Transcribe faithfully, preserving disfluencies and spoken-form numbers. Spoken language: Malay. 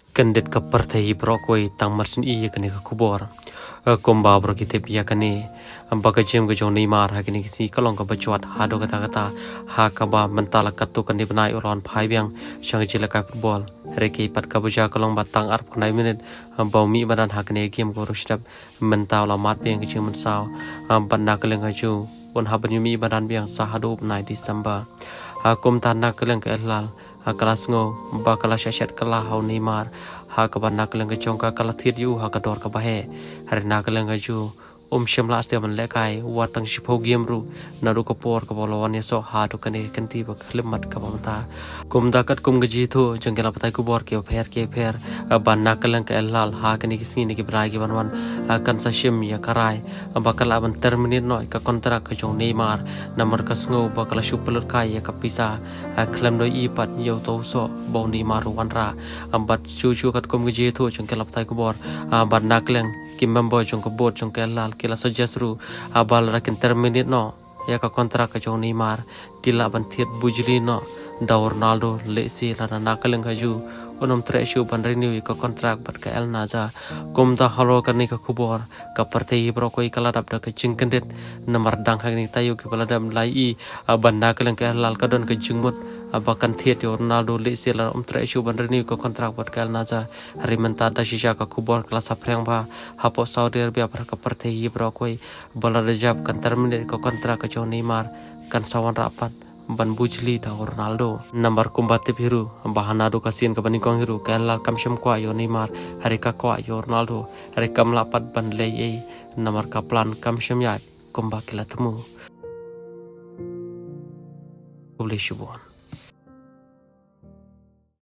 Kandet ka partai brokoi tang marsin iya kani ka kubor komba bro kite pia kani ambaga jem ga jong Neymar ha kani kisi kalong ka bacuat hado kata kata ha ka ba mentala katu kani benai uron phai biang sang jila ka football reki pat ka buja kalong batang arp kunai minit bau mi badan ha kani game ko rushdap mentala mat biang kicing mensau banna keleng haju on ha banyumi badan biang sahado benai Desember kum tanah keleng ke elal kelas ngo bakala syashat kala hau Neymar ha kaban nak leng chongka kala thit yu ha ka dor ka bahe har nak leng ju um shimla asti man lekai watang shipho game ru naru ko por ko bolon ye so ha to kane kanti ba khlimat ka bamta kum dakat kum gaji thu jangela patai ku bor ke pher ke pher ban nak leng ka lal ha kane kisni ne ki brai ki banwan kan sa shim ya karai bakala ban terminate noi ka kontrak ka jong Neymar namar ka sngo bakala shupulur kai ya ka pisa khlam doi i pat yo to so bo Neymar wanra ambat chu chu kat kum gaji thu jangela patai ku bor ban nak leng kim membo jong ko bot jong ka lal kila suggest ru abal rakin terminate no ya ka kontrak ka jong Neymar tila ban thiet bujli no da Ronaldo le si la na kaleng haju onom tre shu ban renew ka kontrak bat ka El Naza kum da halo karni ka kubor ka partai bro koi kala dap da ka jingkendet namar dang hang tayu ki baladam lai i ban na kaleng ka lal ka don ka jingmut abakan thiet Ronaldo le si la om tre shu ban renew ka kontrak bat ka El Naza rimenta da shisha ka kubor kala sapreng ba hapo Saudi Arabia par ka partai bro koi baladajab kan terminate ka kontrak ka jong Neymar kan sawan rapat ban bujli da Ronaldo nambar kumbate biru bahana do kasien ka banikong hiru kelal kamsham kwa yo Neymar hari ka kwa yo Ronaldo hari kam lapat ban lei namar ka plan kamsham ya kumbakila temu boleh syubon.